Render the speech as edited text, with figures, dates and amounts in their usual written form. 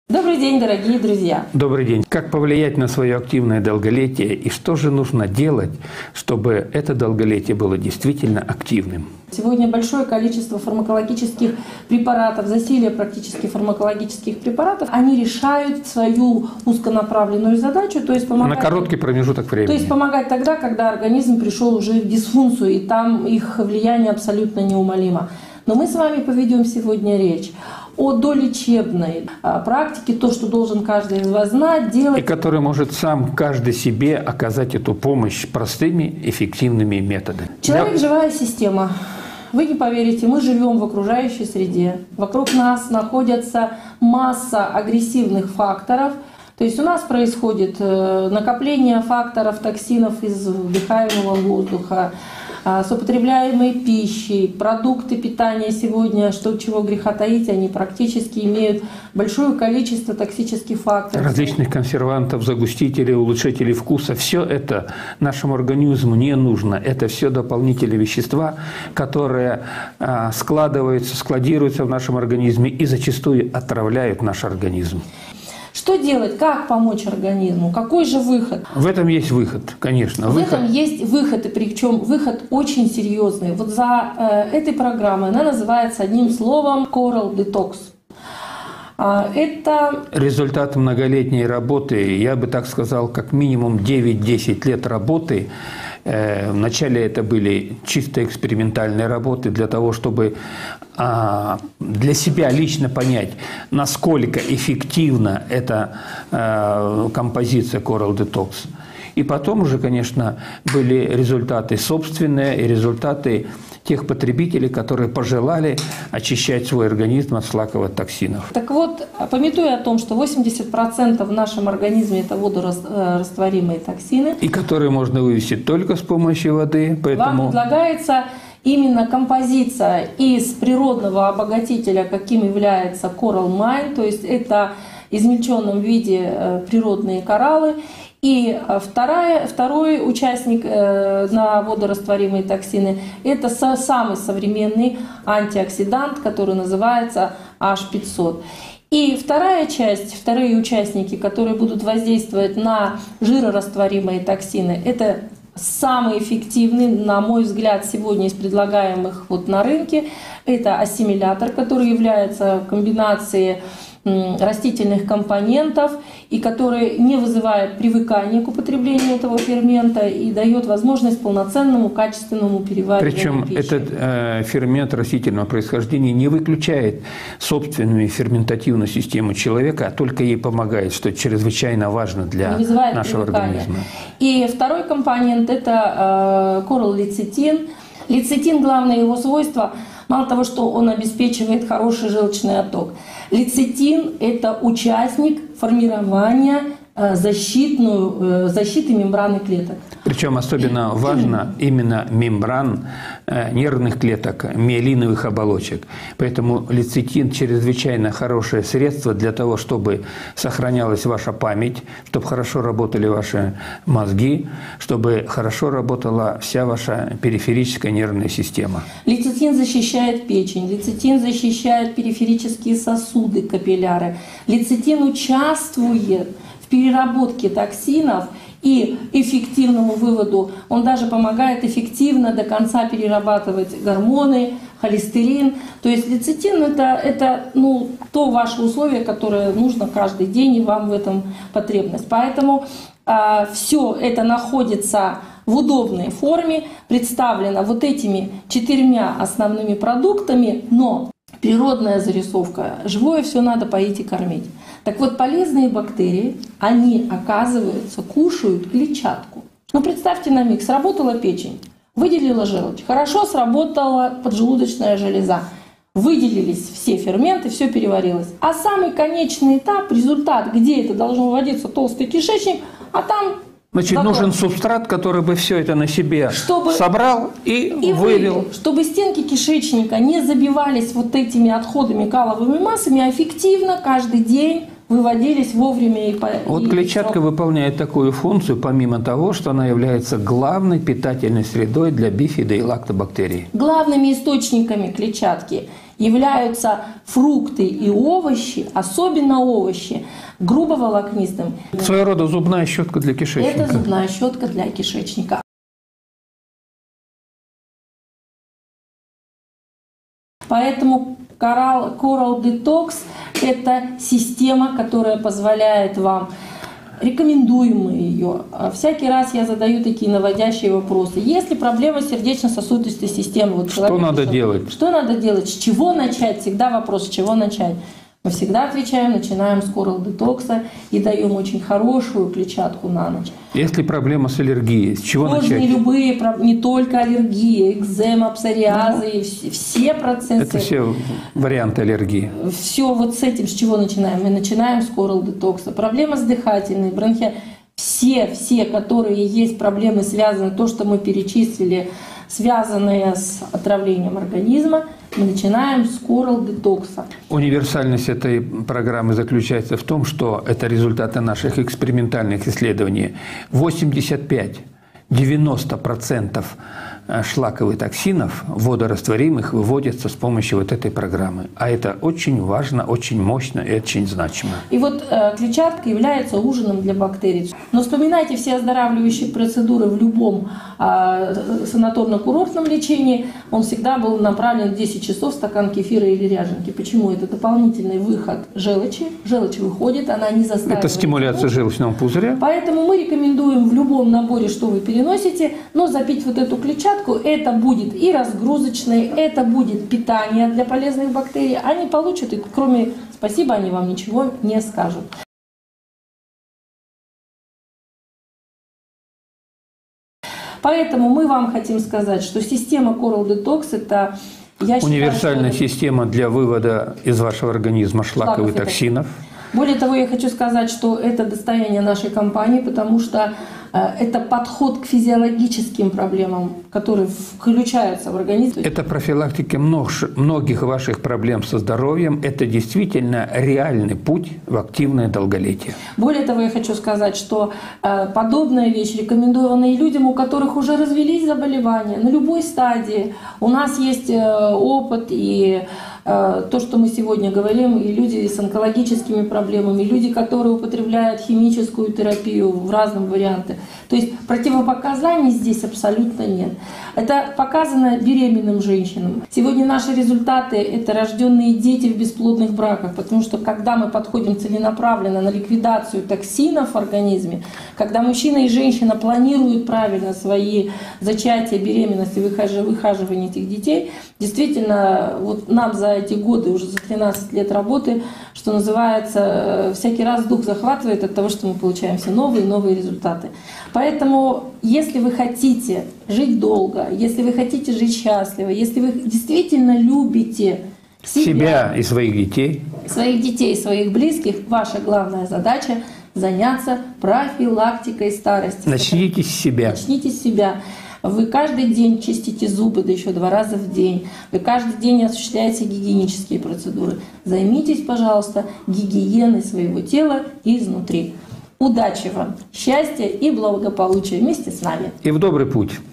Добрый день, дорогие друзья! Добрый день. Как повлиять на свое активное долголетие и что же нужно делать, чтобы это долголетие было действительно активным? Сегодня большое количество фармакологических препаратов, засилие практически фармакологических препаратов, они решают свою узконаправленную задачу, то есть помогать, на короткий промежуток времени. То есть помогать тогда, когда организм пришел уже в дисфункцию, и там их влияние абсолютно неумолимо. Но мы с вами поведем сегодня речь о долечебной практике, то, что должен каждый из вас знать, делать. И который может сам каждый себе оказать эту помощь простыми, эффективными методами. Человек – живая система. Вы не поверите, мы живем в окружающей среде. Вокруг нас находится масса агрессивных факторов. То есть у нас происходит накопление факторов, токсинов из вдыхаемого воздуха, с употребляемой пищей, продукты питания сегодня, чего греха таить, они практически имеют большое количество токсических факторов. Различных консервантов, загустителей, улучшителей вкуса. Все это нашему организму не нужно. Это все дополнительные вещества, которые складируются в нашем организме и зачастую отравляют наш организм. Что делать? Как помочь организму? Какой же выход? В этом есть выход, конечно. В этом есть выход, и причем выход очень серьезный. Вот за этой программой, она называется одним словом Coral Detox. Это результат многолетней работы, я бы так сказал, как минимум 9-10 лет работы. Вначале это были чисто экспериментальные работы для того, чтобы для себя лично понять, насколько эффективна эта композиция Coral Detox. И потом уже, конечно, были результаты собственные и результаты тех потребителей, которые пожелали очищать свой организм от шлаковых токсинов. Так вот, памятуя о том, что 80% в нашем организме – это водорастворимые токсины. И которые можно вывести только с помощью воды. Поэтому вам предлагается именно композиция из природного обогатителя, каким является Coral Mine, то есть это в измельченном виде природные кораллы. И второй участник на водорастворимые токсины – это самый современный антиоксидант, который называется H500. И вторые участники, которые будут воздействовать на жирорастворимые токсины, это самый эффективный, на мой взгляд, сегодня из предлагаемых на рынке. Это ассимилятор, который является комбинацией растительных компонентов и который не вызывает привыкания к употреблению этого фермента и дает возможность полноценному качественному перевариванию Причем пищи. Этот фермент растительного происхождения не выключает собственную ферментативную систему человека, а только ей помогает, что чрезвычайно важно для нашего организма. И второй компонент – это кораллецитин. Лецитин, главное его свойство – мало того, что он обеспечивает хороший желчный отток. Лецитин – это участник формирования защиты мембраны клеток. Причем особенно важно именно мембран нервных клеток, миелиновых оболочек. Поэтому лецитин – чрезвычайно хорошее средство для того, чтобы сохранялась ваша память, чтобы хорошо работали ваши мозги, чтобы хорошо работала вся ваша периферическая нервная система. Лецитин защищает печень, лецитин защищает периферические сосуды, капилляры. Лецитин участвует в переработке токсинов и эффективному выводу. Он даже помогает эффективно до конца перерабатывать гормоны, холестерин. То есть лецитин – это то ваше условие, которое нужно каждый день, и вам в этом потребность. Поэтому все это находится в удобной форме, представлено вот этими 4 основными продуктами, но природная зарисовка, живое все надо поить и кормить. Так вот, полезные бактерии, они, оказывается, кушают клетчатку. Представьте на миг, сработала печень, выделила желчь, хорошо сработала поджелудочная железа, выделились все ферменты, все переварилось. А самый конечный этап, результат, где это должно вводиться толстый кишечник, а там… Значит, нужен субстрат, который бы все это на себе собрал и вывел. Чтобы стенки кишечника не забивались вот этими отходами, каловыми массами, а эффективно каждый день выводились вовремя. Вот клетчатка выполняет такую функцию, помимо того, что она является главной питательной средой для бифидо- и лактобактерий. Главными источниками клетчатки являются фрукты и овощи, особенно овощи, грубоволокнистым. Своего рода зубная щетка для кишечника. Это зубная щетка для кишечника. Поэтому Coral Detox – это система, которая позволяет вам, рекомендуем мы ее. Всякий раз я задаю такие наводящие вопросы. Если проблема сердечно-сосудистой системы, вот что надо делать? Что надо делать? С чего начать? Всегда вопрос, с чего начать. Мы всегда отвечаем, начинаем с Coral Detox и даем очень хорошую клетчатку на ночь. Если проблема с аллергией, с чего Кожные начать? любые, не только аллергия, экзема, псориазы, все процессы. Это все варианты аллергии. Все вот с этим, с чего начинаем? Мы начинаем с Coral Detox. Проблема с дыхательной, бронхиальной. Все, которые есть проблемы, связаны, то, что мы перечислили, связанные с отравлением организма, мы начинаем с Coral Detox. Универсальность этой программы заключается в том, что это результаты наших экспериментальных исследований. 85–90% шлаковых токсинов водорастворимых выводятся с помощью вот этой программы. А это очень важно, очень мощно и очень значимо. И вот клетчатка является ужином для бактерий. Но вспоминайте все оздоравливающие процедуры в любом санаторно-курортном лечении. Он всегда был направлен в 10 часов стакан кефира или ряженки. Почему? Это дополнительный выход желчи. Желчь выходит, она не застаивает. Это стимуляция желчного пузыря. Поэтому мы рекомендуем в любом наборе, что вы переносите, но запить вот эту клетчатку. Это будет и разгрузочное, это будет питание для полезных бактерий. Они получат, и кроме спасибо, они вам ничего не скажут. Поэтому мы вам хотим сказать, что система Coral Detox – это, я считаю, универсальная система для вывода из вашего организма шлаковых токсинов. Более того, я хочу сказать, что это достояние нашей компании, потому что это подход к физиологическим проблемам, которые включаются в организм. Это профилактика многих ваших проблем со здоровьем. Это действительно реальный путь в активное долголетие. Более того, я хочу сказать, что подобная вещь рекомендована и людям, у которых уже развились заболевания на любой стадии. У нас есть опыт и то, что мы сегодня говорим, и люди с онкологическими проблемами, и люди, которые употребляют химическую терапию в разном варианте. То есть противопоказаний здесь абсолютно нет. Это показано беременным женщинам. Сегодня наши результаты – это рожденные дети в бесплодных браках, потому что когда мы подходим целенаправленно на ликвидацию токсинов в организме, когда мужчина и женщина планируют правильно свои зачатия, беременности, выхаживание этих детей, действительно, вот нам за эти годы, уже за 13 лет работы, что называется, всякий раз дух захватывает от того, что мы получаем все новые и новые результаты. Поэтому, если вы хотите жить долго, если вы хотите жить счастливо, если вы действительно любите себя и своих детей, своих близких, ваша главная задача – заняться профилактикой старости. Начните с себя. Начните с себя. Вы каждый день чистите зубы, да еще 2 раза в день. Вы каждый день осуществляете гигиенические процедуры. Займитесь, пожалуйста, гигиеной своего тела изнутри. Удачи вам, счастья и благополучия вместе с нами. И в добрый путь.